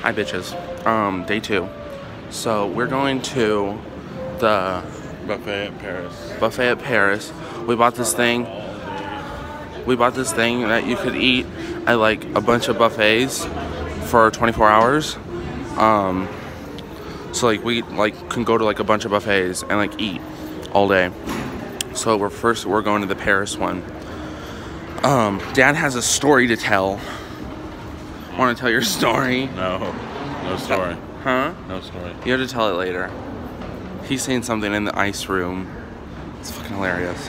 Hi bitches. Day 2. So we're going to the buffet at Paris. Buffet at Paris. We bought this thing. That you could eat at like a bunch of buffets for 24 hours. So like we can go to like a bunch of buffets and like eat all day. So we're going to the Paris one. Dad has a story to tell. Want to tell your story? No story. Huh? No story. You have to tell it later. He's saying something in the ice room. It's fucking hilarious.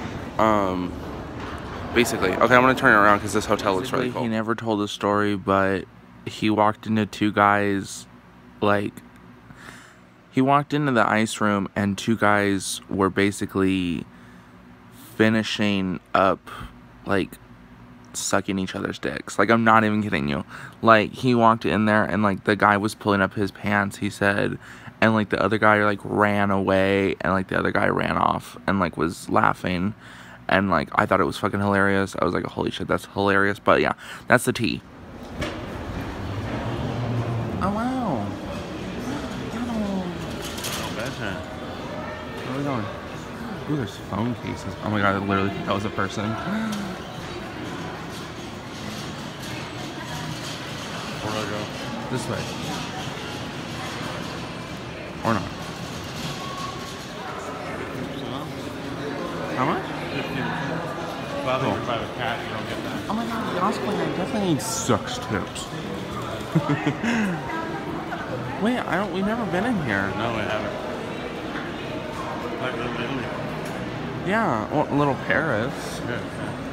Basically, okay, I'm gonna turn it around because this hotel looks really cool. He never told the story, but he walked into two guys, he walked into the ice room and two guys were basically finishing up, sucking each other's dicks. I'm not even kidding you. He walked in there and, the guy was pulling up his pants, he said, and, the other guy, ran away, and, the other guy ran off and, was laughing, and, I thought it was fucking hilarious. I was like, holy shit, that's hilarious. But, yeah, that's the tea. Oh, wow. Oh, better. Where are we going? Ooh, there's phone cases. Oh, my God, I literally think that was a person. Where do I go? This way. Or not. How much? 15. Well, I think if I have a cat, you don't get that. Oh my God, the Oscar I definitely need 6 tips. Wait, we've never been in here. No, we haven't. Like Little Italy. Yeah, well, Little Paris. Yeah.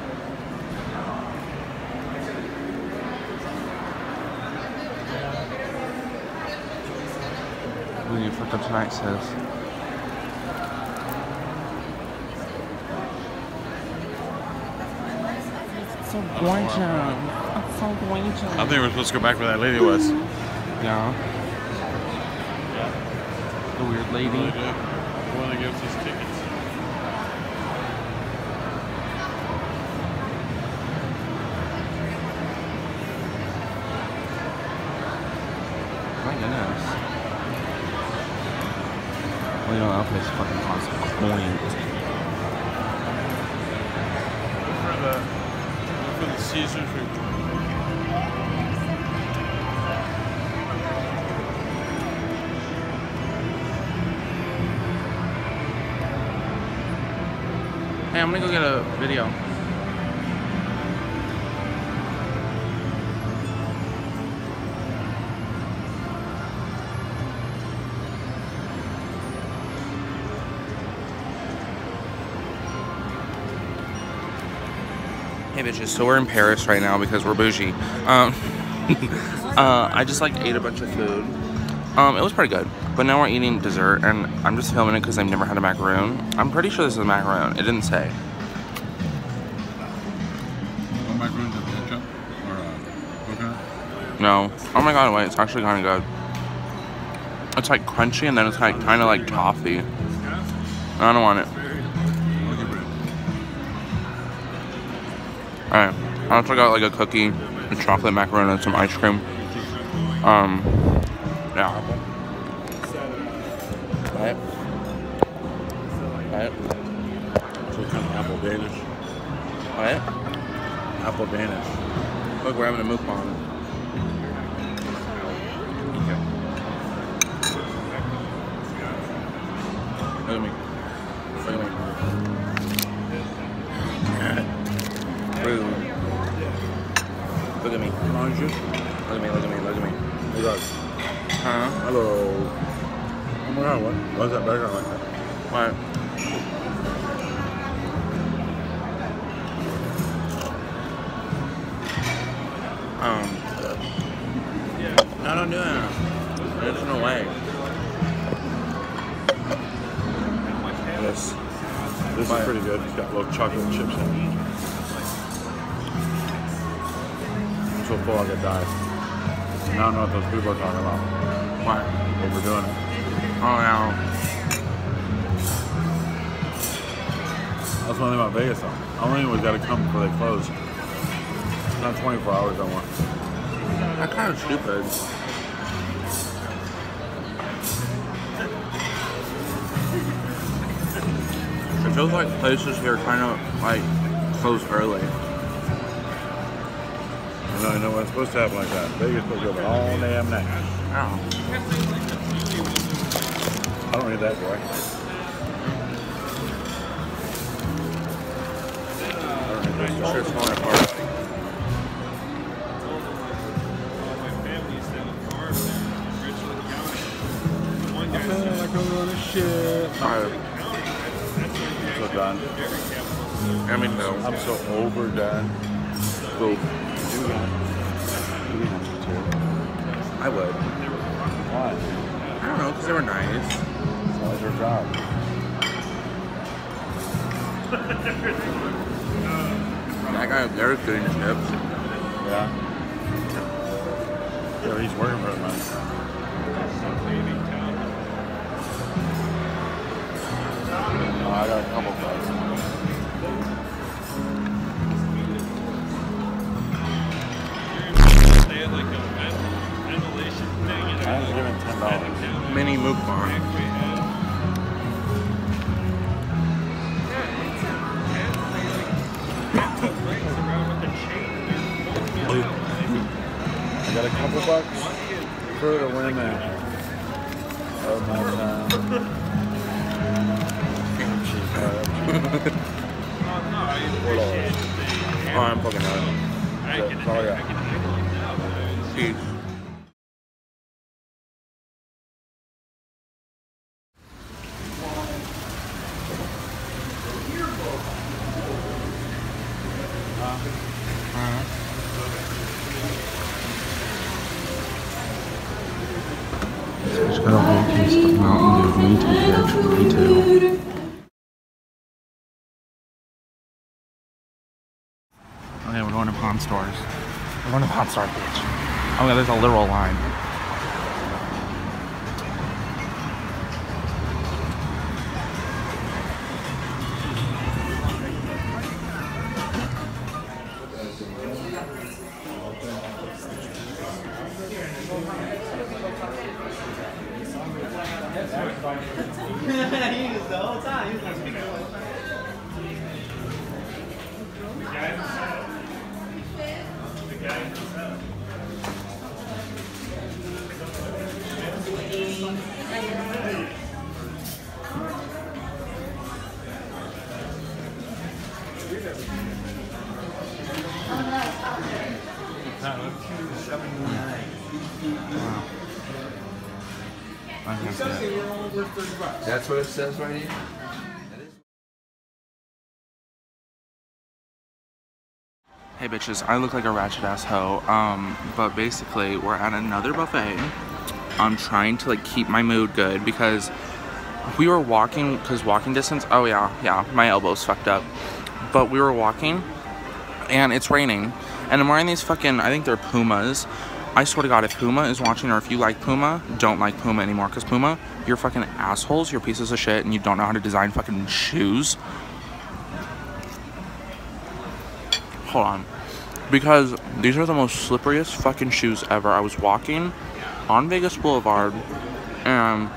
We need to fuck up tonight, sis. It's so gorgeous. It's so gorgeous. I think we're supposed to go back where that lady was. Yeah. The weird lady. Really do. The one that gives us tickets. My goodness. Well, you know, that place fucking costs coins. For the Caesars report. Hey, I'm gonna go get a video. Hey bitches, so we're in Paris right now because we're bougie. I just ate a bunch of food. It was pretty good. But now we're eating dessert and I'm just filming it because I've never had a macaroon. I'm pretty sure this is a macaroon. It didn't say. What macaroons with ketchup? Or coconut? No. Oh my God, wait, it's actually kind of good. It's crunchy and then it's kind of like toffee. I don't want it. Alright, I also got a cookie, a chocolate macaron, and some ice cream. Yeah. Right? So kind of apple Danish. What? Apple Danish. Look, we're having a mukbang. Look at me. Look at me. Rude. Look at me. Bonjour. Look at me, look at me, look at me. Hey guys. Huh? Hello. Oh my God, why is that background like that? What? No, don't do that. There's no way. This is pretty good. It's got little chocolate chips in it. I'm so full I could die. Now I know what those people are talking about. What? Overdoing it. Oh, no. That's one thing about Vegas though. I only always got to come before they close. Not 24 hours I want. That's kind of stupid. feels like places here kind of like close early. You know what's supposed to happen like that. Vegas supposed to go all damn night. Oh. I don't need that, boy. Shit's falling apart. I feel like I'm gonna shit. I'm so done. I mean, no. I'm so overdone. Cool. Do we have to? I would. Why? I don't know, because they were nice. That was your job. That guy up there is getting chips. Yeah. So he's working for the money. Oh, I got a couple bucks. I was given $10. Mini mukbang. I got a couple bucks for the women of my town. Oh, I'm fucking out. That's all I got. Peace. So I just got a whole case of Mountain Dew mint and pear tree too. Okay, we're going to Pawn Stores. We're going to Pawn Stars, bitch. Oh yeah, there's a literal line. He was the whole time. He was like speaking That's what it says right here? Hey bitches, I look like a ratchet ass hoe. But basically we're at another buffet. I'm trying to like keep my mood good because we were walking, cause walking distance, oh yeah, my elbow's fucked up. But we were walking and it's raining and I'm wearing these fucking, I think they're Pumas. I swear to God, if Puma is watching or if you like Puma, don't like Puma anymore. Cause Puma, you're fucking assholes, you're pieces of shit and you don't know how to design fucking shoes. Hold on. Because these are the most slipperiest fucking shoes ever. I was walking on Vegas Boulevard and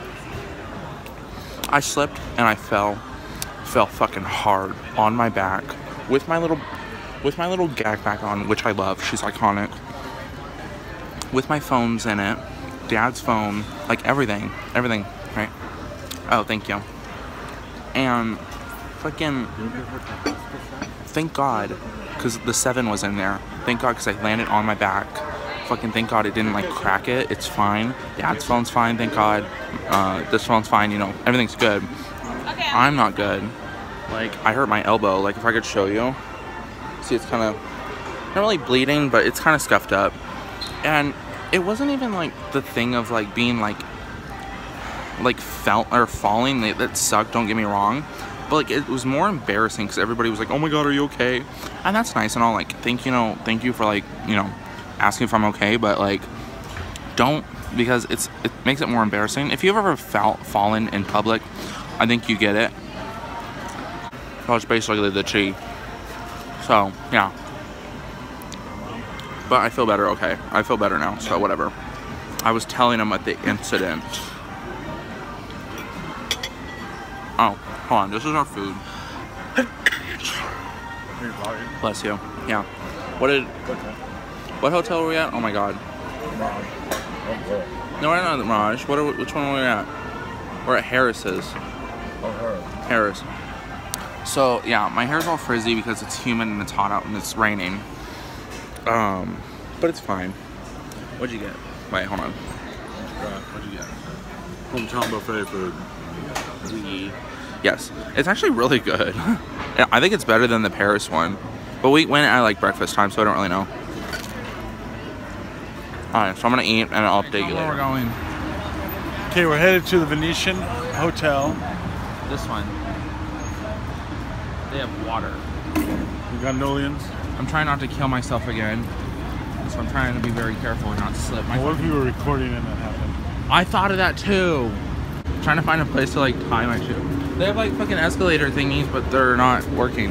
I slipped and I fell fucking hard on my back with my little gag bag on, which I love. She's iconic. With my phones in it, Dad's phone, like everything, right? Oh, thank you. And fucking, thank God, because the 7 was in there. Thank God, because I landed on my back. Fucking thank God it didn't like crack it. It's fine. Dad's phone's fine, thank God. This phone's fine, you know, everything's good. Okay. I'm not good. Like, I hurt my elbow. Like, if I could show you. See, it's kind of, not really bleeding, but it's kind of scuffed up. And it wasn't even like the thing of like being like felt or falling that sucked, don't get me wrong, but like it was more embarrassing because everybody was like, oh my God, are you okay? And that's nice and all, like thank you for like, you know, asking if I'm okay, but like don't, because it makes it more embarrassing. If you've ever fallen in public, I think you get it. So it's basically the chi. So yeah. But I feel better, okay. I feel better now, so whatever. I was telling him at the incident. Oh, Hold on, this is our food. Bless you. Yeah. What hotel were we at? Oh my god. No, we're not at the Mirage. Which one are we at? We're at Harris's. Harris. So yeah, my hair's all frizzy because it's humid and it's hot out and it's raining. But it's fine. What'd you get? Wait, hold on. What'd you get? Hometown buffet food. Yes, it's actually really good. I think it's better than the Paris one. But we went at like breakfast time, so I don't really know. Alright, so I'm gonna eat and I'll update you later. Where we're going? Okay, we're headed to the Venetian Hotel. This one. They have water. We got Nolians. I'm trying not to kill myself again. So I'm trying to be very careful and not slip. What if you were recording and that happened? I thought of that too. I'm trying to find a place to like tie my shoe. They have like fucking escalator thingies, but they're not working.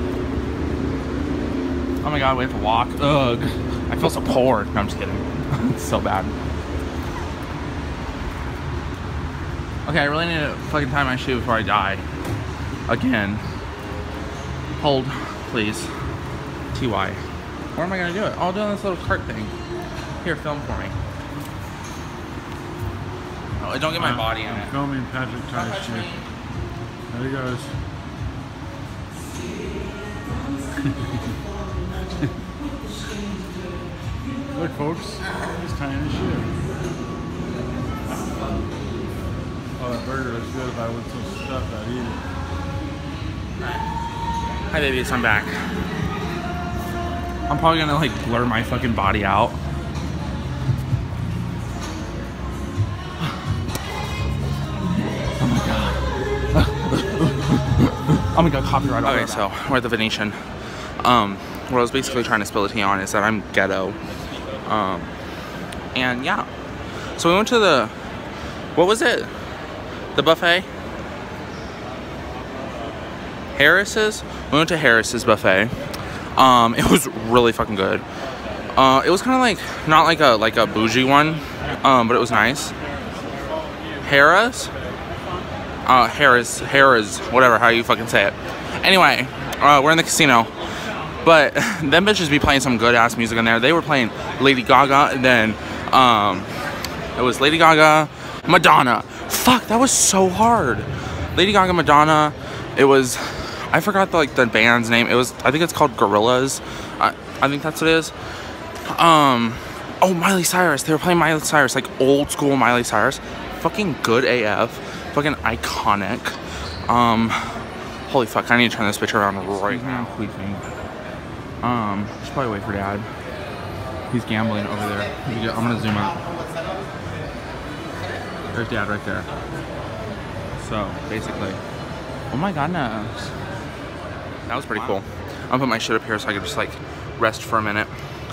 Oh my god, we have to walk. Ugh. I feel so poor. No, I'm just kidding. It's so bad. Okay, I really need to fucking tie my shoe before I die. Again. Hold, please. TY. Where am I gonna do it? I'll do it on this little cart thing. Here, film for me. Oh, don't get my body in it. I'm filming Patrick ties shoe. There he goes. Look, folks, he's tying his shoe. Oh, that burger is good. If I would some stuff, I'd eat it. Hi, babies. I'm back. I'm probably gonna like blur my fucking body out. Oh my god. Oh my god, copyright. Okay, so we're at the Venetian. What I was basically trying to spill the tea on is that I'm ghetto. And yeah. So we went to the, what was it? The buffet? Harris's? We went to Harris's buffet. It was really fucking good. It was kind of like, not like a bougie one, but it was nice. Harris, whatever, how you fucking say it. Anyway, we're in the casino. But them bitches be playing some good ass music in there. They were playing Lady Gaga, and then it was Lady Gaga, Madonna. Fuck, that was so hard. Lady Gaga, Madonna. It was, I forgot the band's name. It was, I think it's called Gorillaz. I think that's what it is. Oh, Miley Cyrus. They were playing Miley Cyrus, like old school Miley Cyrus. Fucking good AF. Fucking iconic. Holy fuck, I need to turn this bitch around right now. I'm queefing. Should probably wait for Dad. He's gambling over there. I'm gonna zoom out. There's Dad right there. So, basically. Oh my god, no. That was pretty cool. I'm gonna put my shit up here so I can just like rest for a minute.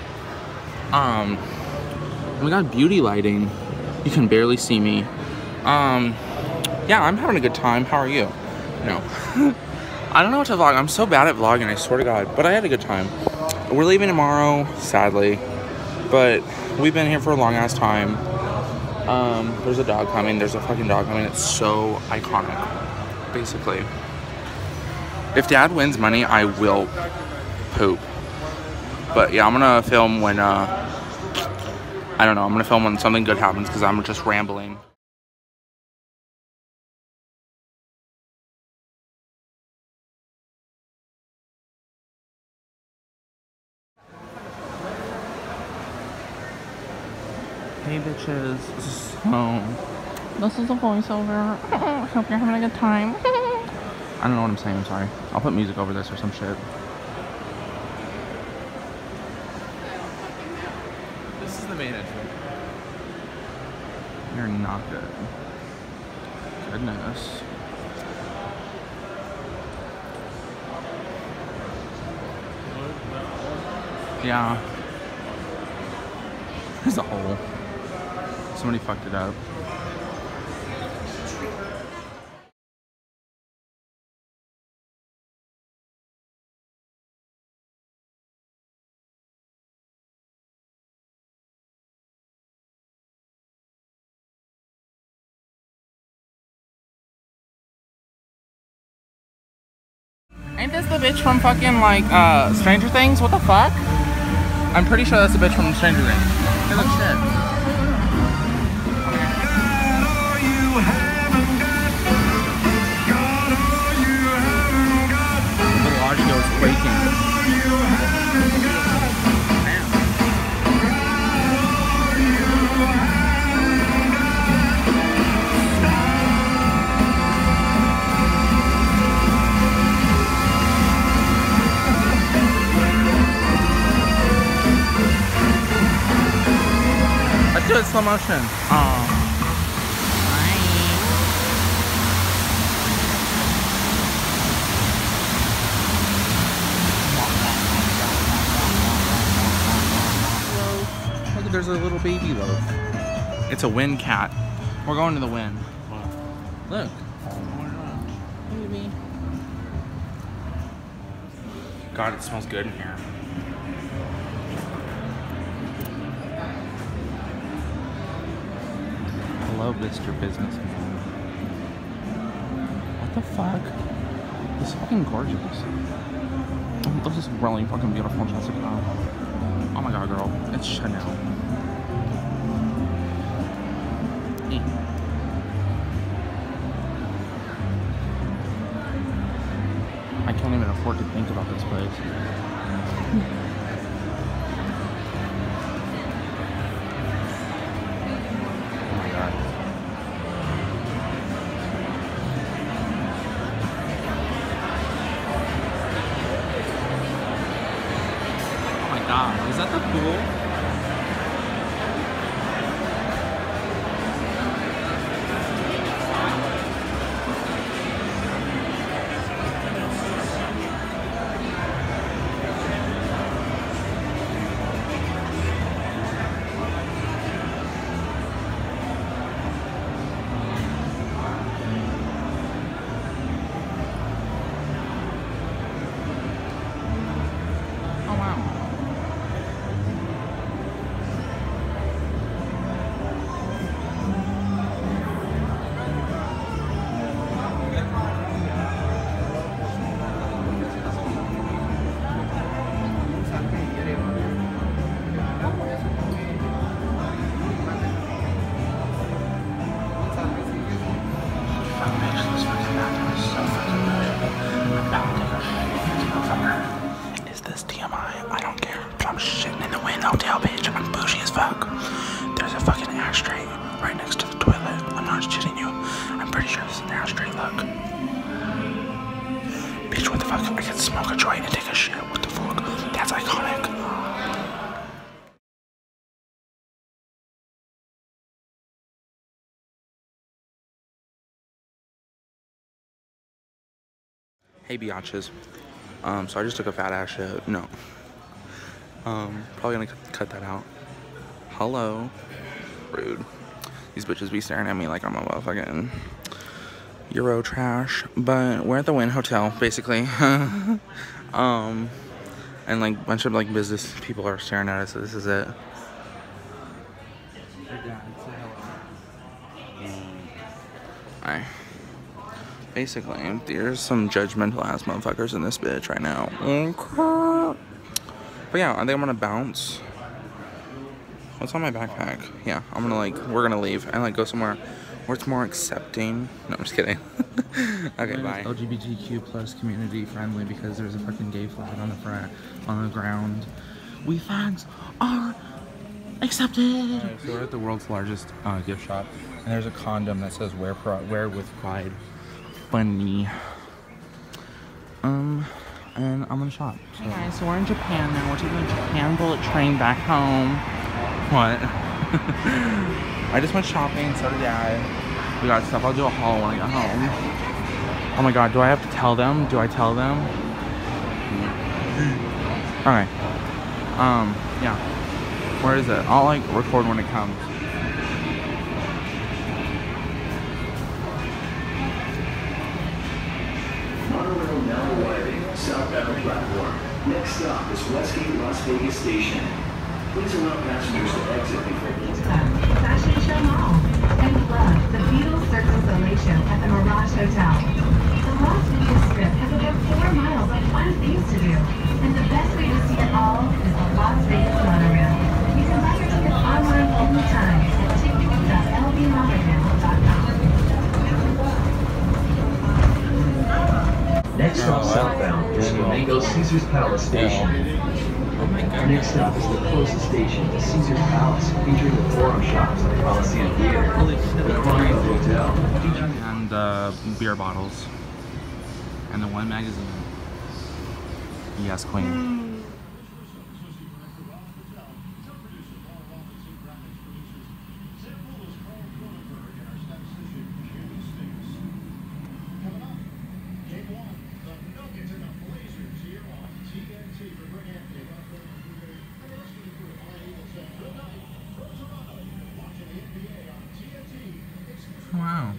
We got beauty lighting. You can barely see me. Yeah, I'm having a good time. How are you? No. I don't know what to vlog. I'm so bad at vlogging, I swear to God. But I had a good time. We're leaving tomorrow, sadly. But we've been here for a long ass time. There's a dog coming. There's a fucking dog coming. It's so iconic, basically. If Dad wins money, I will poop. But yeah, I'm gonna film when, I don't know. I'm gonna film when something good happens because I'm just rambling. Hey bitches, so this is a voiceover. Hope you're having a good time. I don't know what I'm saying, I'm sorry. I'll put music over this or some shit. This is the main entrance. You're not good. Goodness. Yeah. There's a hole. Somebody fucked it up. Ain't this the bitch from fucking like Stranger Things? What the fuck? I'm pretty sure that's the bitch from Stranger Things. Hey, look, shit. The Bellagio is quaking. Let's do it slow motion. Look, there's a little baby loaf. It's a wind cat. We're going to the wind. Look. Baby. God, it smells good in here. Hello, Mr. Businessman. What the fuck? This is fucking gorgeous. Oh, this is really fucking beautiful, Jessica. Oh my god, girl. It's Chanel. I can't even afford to think about this place. Is that the pool? Is this TMI? I don't care. I'm shitting in the wind hotel, bitch. I'm bougie as fuck. There's a fucking ashtray right next to the toilet. I'm not shitting you. I'm pretty sure this is an ashtray. Look. Bitch, what the fuck? I can smoke a joint and take a shit. What the fuck? That's iconic. Hey, biatches. So I just took a fat ass shit. No. Probably gonna cut that out. Hello. Rude. These bitches be staring at me like I'm a motherfucking Euro trash. But we're at the Wynn Hotel, basically. And like a bunch of like business people are staring at us, so this is it. Alright. Basically, there's some judgmental ass motherfuckers in this bitch right now. But yeah, I think I'm gonna bounce. What's on my backpack? Yeah, I'm gonna like, we're gonna leave and like go somewhere where it's more accepting. No, I'm just kidding. Okay, bye. LGBTQ plus community friendly because there's a fucking gay flag on the front, on the ground. We fags are accepted. Right, so we're at the world's largest gift shop, and there's a condom that says wear with pride. Funny. And I'm gonna shop. So. Hey guys, so we're in Japan now. We're taking the Japan bullet train back home. What? I just went shopping, so did Dad. We got stuff. I'll do a haul when I get home. Oh my god, do I have to tell them? Do I tell them? Alright. Yeah. Where is it? I'll like record when it comes. Monorail now arriving, southbound platform. Next stop is Westgate Las Vegas Station. Please allow passengers to exit before Fashion Show Mall. And love the Beatles Circle Soleil Show at the Mirage Hotel. The Las Vegas Strip has about 4 miles of Caesar's Palace Station. Oh my Our next stop is the closest station to Caesar's Palace, featuring the Forum Shops at the Coliseum Theater, the Aquarium Hotel. And the beer bottles. And the one magazine. Yes, Queen. Wow.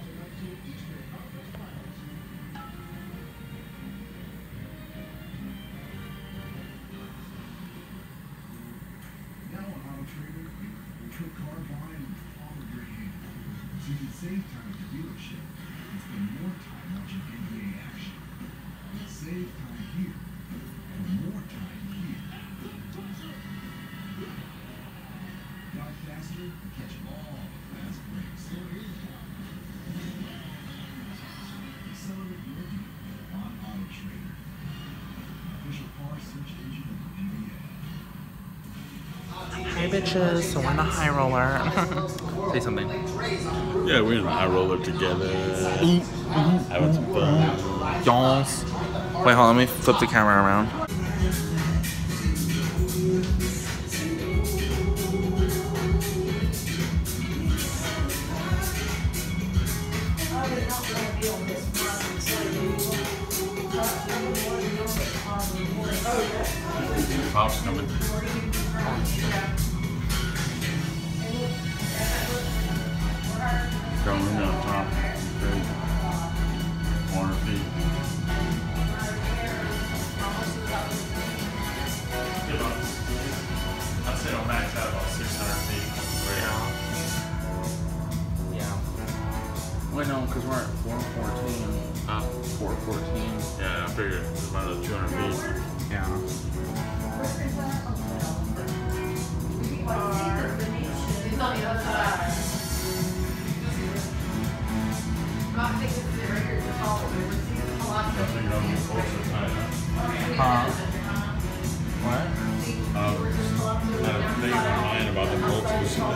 Now on Auto Trader, put car buying in the palm of your hand, so you can save time at the dealership and spend more time watching NBA action. Save time here and more time here. Drive faster and catch all the fast breaks. Accelerate your deal on Auto Trader, official car search engine of the NBA. Hey bitches, so we're in the high roller. Say something. Yeah, we're in the high roller together. Having some fun. Yes. Wait, hold on, let me flip the camera around. Pop's coming. Going on top. Great. 400 feet. I'd say I'll max out about 600 feet. Yeah. Wait, no, because we're at 414. 414. Yeah, I figured it's about 200 feet. Yeah. I think I'll be closer to that. What? I had a thing online about the bolts and stuff.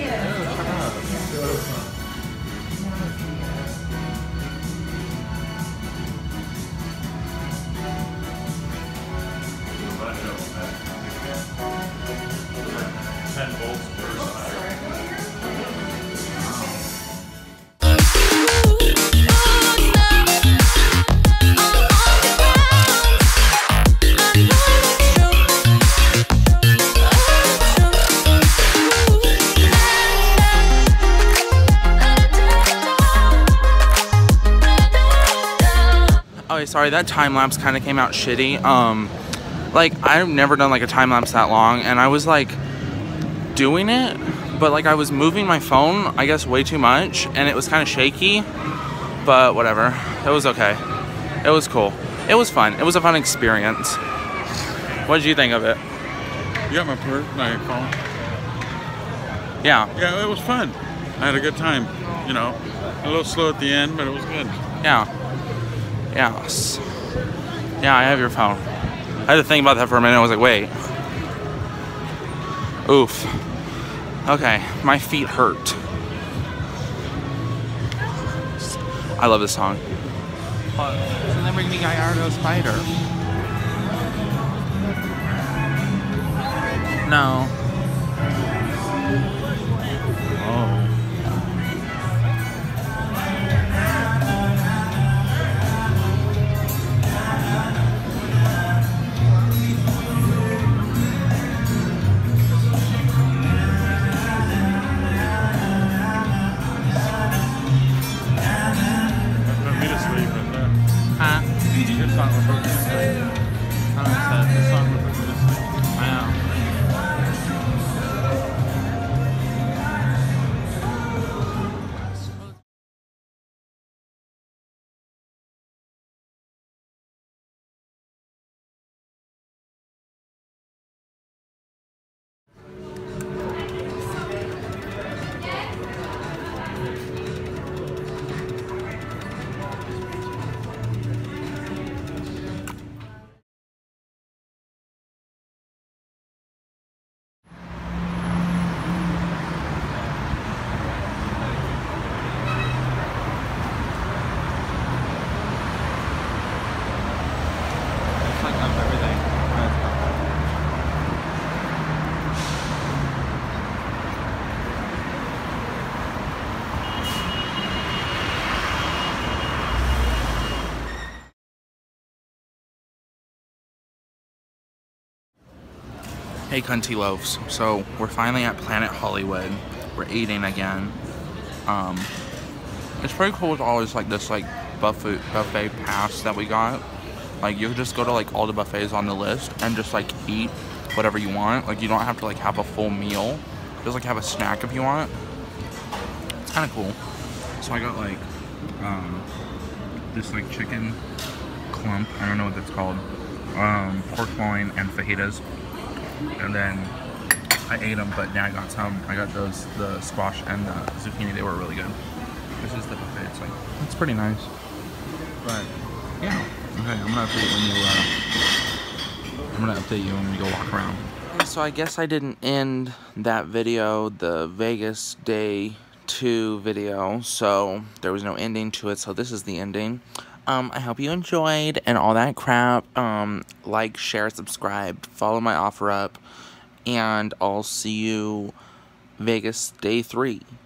Okay, sorry, that time lapse kind of came out shitty. Like, I've never done like a time lapse that long, and I was like doing it, but like I was moving my phone, I guess, way too much, and it was kind of shaky. But whatever, it was okay. It was cool. It was fun. It was a fun experience. What did you think of it? You got my phone? Yeah. Yeah, it was fun. I had a good time. You know, a little slow at the end, but it was good. Yeah. Yes. Yeah, I have your phone. I had to think about that for a minute. I was like, wait. Oof. Okay, my feet hurt. I love this song. So then bring me Gallardo Spider. No. Oh. Put me to sleep in there. Huh? Good song will put me to sleep. I don't know. This song would put me to sleep. I know. Hey Cunty Loaves. So we're finally at Planet Hollywood. We're eating again. It's pretty cool with all this like buffet pass that we got. Like you just go to like all the buffets on the list and just like eat whatever you want. Like you don't have to like have a full meal. Just like have a snack if you want. It's kind of cool. So I got like this like chicken clump. I don't know what that's called. Pork loin and fajitas. And then I ate them, but now I got some. I got those, the squash and the zucchini. They were really good. This is the buffet. It's like, it's pretty nice. But yeah. Okay, I'm gonna update you when we go walk around. So I guess I didn't end that video, the Vegas Day 2 video. So there was no ending to it. So this is the ending. I hope you enjoyed and all that crap. Like, share, subscribe, follow my offer up, and I'll see you Vegas Day 3.